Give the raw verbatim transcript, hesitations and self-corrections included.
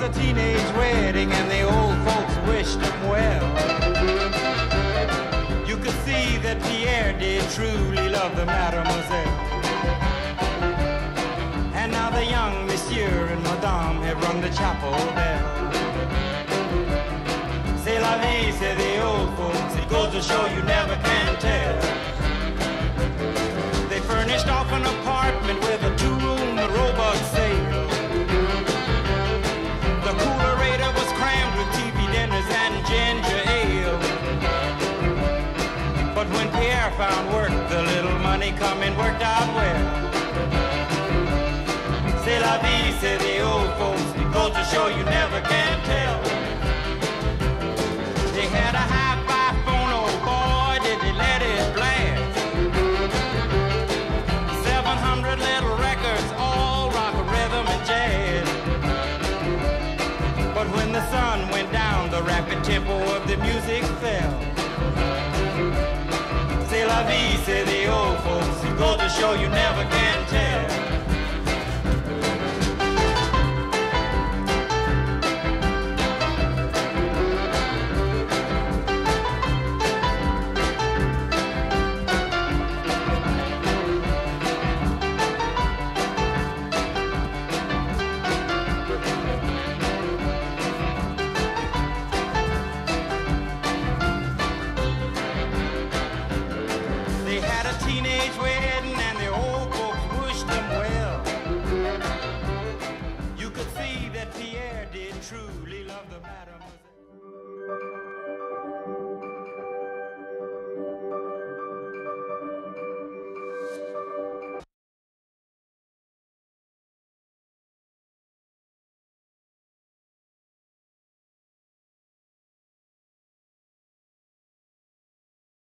a teenage wedding and the old folks wished him well. You could see that Pierre did truly love the mademoiselle. And now the young monsieur and madame have rung the chapel bell. C'est la vie, say the old folks, it goes to show you never can tell. They furnished off an apartment with a two-room robot sale. The coolerator was crammed with T V dinners and ginger ale. But when Pierre found work, the little money coming worked out well. C'est la vie, say the old folks, it goes to show you never can tell. They had a hi-fi phone, oh boy, did they let it blast. Seven hundred little records, all rock, rhythm, and jazz. But when the sun went down, the rapid tempo of the music fell. C'est la vie, say the old folks, it goes to show you never can tell. They had a teenage wedding and the old folks wished them well. You could see that Pierre did truly love the matter.